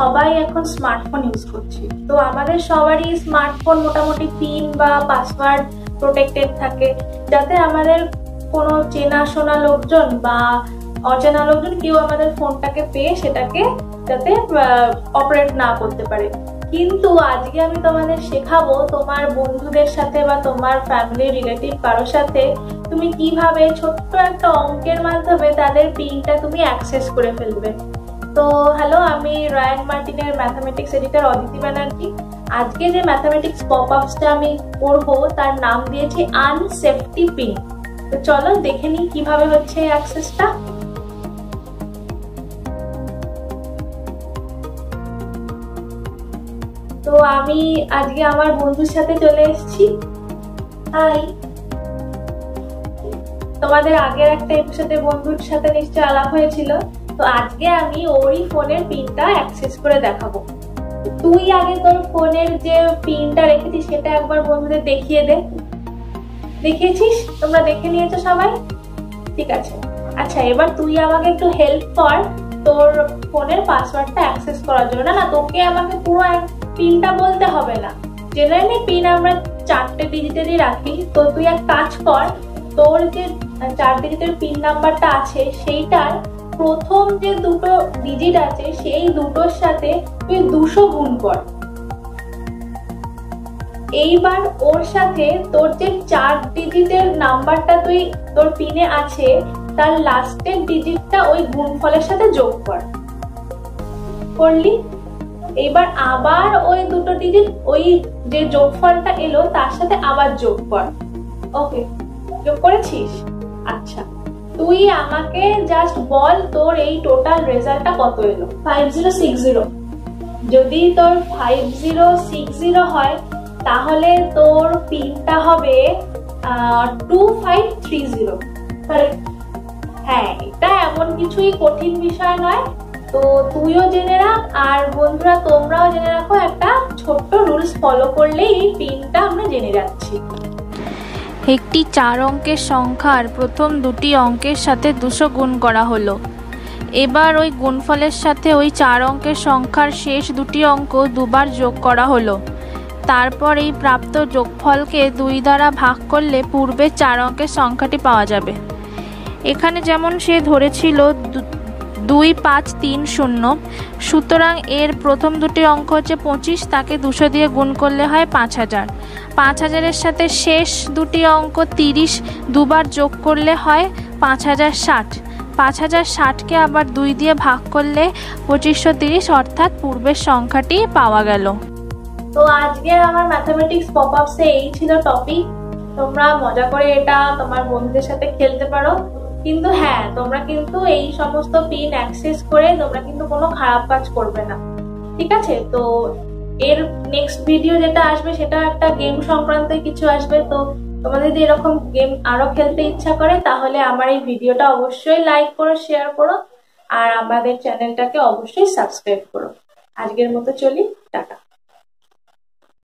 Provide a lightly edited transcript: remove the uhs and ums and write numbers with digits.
সবাই এখন smartphone use করছি, তো আমাদের সবারই স্মার্টফোন মোটামুটি পিন বা পাসওয়ার্ড প্রোটেক্টেড থাকে, যাতে আমাদের কোনো চেনাশোনা লোকজন বা অচেনা লোকজন কেউ আমাদের ফোনটাকে পেয়ে সেটাকে যাতে অপারেট না করতে পারে। কিন্তু আজকে আমি তোমাদের শেখাবো তোমার বন্ধুদের সাথে বা তোমার ফ্যামিলি রিলেটিভ কারোর সাথে তুমি কিভাবে ছোট্ট একটা অঙ্কের মাধ্যমে তাদের পিনটা তুমি অ্যাক্সেস করে ফেলবে। তো হ্যালো, আমি রায়ান মার্টিনের ম্যাথামেটিক্স এডিটর অদিতি ব্যানার্জি। আজকে যে ম্যাথামেটিক্স পপআপসটা আমি করবো তার নাম দিয়েছি আনসেফটি পিন। তো চলো দেখে নিই কিভাবে হচ্ছে এই অ্যাক্সেসটা। তো আমি আজকে আমার বন্ধুর সাথে চলে এসেছি। হাই, তোমাদের আগের একটা এপিসোডে বন্ধুর সাথে নিশ্চয় আলাপ হয়েছিল, তো আজকে আমি ওরই ফোনের পিনটা অ্যাক্সেস করে দেখাবো। তুই আগে তোর ফোনের যে পিনটা রেখেছিস সেটা একবার বন্ধুদের দেখিয়ে দে। দেখিয়েছিস? তোমরা দেখে নিয়েছো সবাই? ঠিক আছে। আচ্ছা, এবার তুই আমাকে একটু হেল্প কর তোর ফোনের পাসওয়ার্ডটা অ্যাক্সেস করার জন্য। না, তোকে আমাকে পুরো পিনটা বলতে হবে না, জেনারেলি পিন আমরা 4টে ডিজিটেরই রাখি। তো তুই এক কাজ কর, তোর যে 4 ডিজিটের পিন নাম্বারটা আছে সেইটার প্রথম যে দুটো ডিজিট আছে সেই দুটোর সাথে তুই 200 গুণ কর। এইবার ওর সাথে তোর যে 4 ডিজিটের নাম্বারটা তুই তোর পিনে আছে তার লাস্টের ডিজিটটা ওই গুণফলের সাথে যোগ কর। করলি? এবার আবার ওই দুটো ডিজিট ওই যে যোগফলটা এলো তার সাথে আবার যোগ কর। ওকে, যোগ করেছিস? আচ্ছা, তুই আমাকে জাস্ট বল তোর এই টোটাল রেজাল্টটা কত এলো। 5060। যদি তোর 5060 হয় তাহলে তোর পিনটা হবে 2530। কারেক্ট? হ্যাঁ, এটা এমন কিছুই কঠিন বিষয় নয়। তো তুইও জেনে রাখ আর বন্ধুরা তোমরাও জেনে রাখো, একটা ছোট্ট রুলস ফলো করলেই এই পিনটা আমরা জেনে যাচ্ছি। একটি 4 অঙ্কের সংখ্যার প্রথম দুটি অঙ্কের সাথে 200 গুণ করা হলো। এবার ওই গুণফলের সাথে ওই 4 অঙ্কের সংখ্যার শেষ দুটি অঙ্ক দুবার যোগ করা হলো। তারপর এই প্রাপ্ত যোগফলকে 2 দ্বারা ভাগ করলে পূর্বে 4 অঙ্কের সংখ্যাটি পাওয়া যাবে। এখানে যেমন সে ধরেছিল 2530, সুতরাং এর প্রথম দুটি অঙ্ক হচ্ছে 25, তাকে 200 দিয়ে গুণ করলে হয় 5000। 5000-এর সাথে শেষ দুটি অঙ্ক 30 দুবার যোগ করলে হয় 5060। 5060-কে আবার 2 দিয়ে ভাগ করলে 2530, অর্থাৎ পূর্বের সংখ্যাটি পাওয়া গেল। তো আজকের আমার ম্যাথামেটিক্স পপআপসে এই ছিল টপিক। তোমরা মজা করে এটা তোমার বন্ধুদের সাথে খেলতে পারো, কিন্তু হ্যাঁ, তোমরা কিন্তু এই সমস্ত পিন অ্যাক্সেস করে তোমরা কিন্তু কোনো খারাপ কাজ করবে না, ঠিক আছে? তো এর নেক্সট ভিডিও যেটা আসবে সেটা একটা গেম সংক্রান্ত কিছু আসবে। তো তোমাদের যদি এরকম গেম আরো খেলতে ইচ্ছা করে তাহলে আমার এই ভিডিওটা অবশ্যই লাইক করো, শেয়ার করো আর আমাদের চ্যানেলটাকে অবশ্যই সাবস্ক্রাইব করো। আজকের মতো চলি, টাটা।